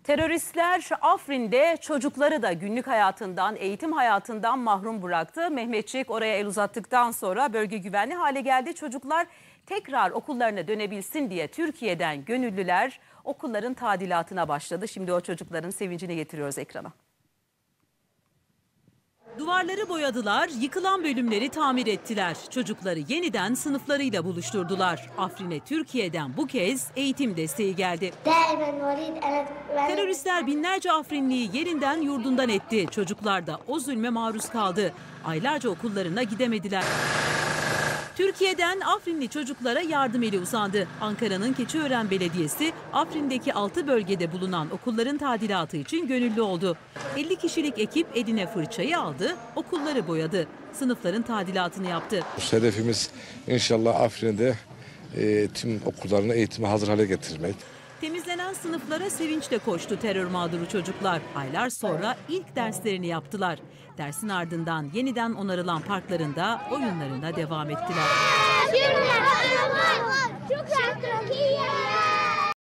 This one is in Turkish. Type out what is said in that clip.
Teröristler Afrin'de çocukları da günlük hayatından, eğitim hayatından mahrum bıraktı. Mehmetçik oraya el uzattıktan sonra bölge güvenli hale geldi. Çocuklar tekrar okullarına dönebilsin diye Türkiye'den gönüllüler okulların tadilatına başladı. Şimdi o çocukların sevincini getiriyoruz ekrana. Duvarları boyadılar, yıkılan bölümleri tamir ettiler. Çocukları yeniden sınıflarıyla buluşturdular. Afrin'e Türkiye'den bu kez eğitim desteği geldi. Teröristler binlerce Afrinliyi yerinden yurdundan etti. Çocuklar da o zulme maruz kaldı. Aylarca okullarına gidemediler. Türkiye'den Afrinli çocuklara yardım eli uzandı. Ankara'nın Keçiören Belediyesi Afrin'deki 6 bölgede bulunan okulların tadilatı için gönüllü oldu. 50 kişilik ekip eline fırçayı aldı, okulları boyadı. Sınıfların tadilatını yaptı. Hedefimiz inşallah Afrin'de tüm okullarını eğitime hazır hale getirmek. Temizlenen sınıflara sevinçle koştu terör mağduru çocuklar. Aylar sonra ilk derslerini yaptılar. Dersin ardından yeniden onarılan parklarında oyunlarına devam ettiler.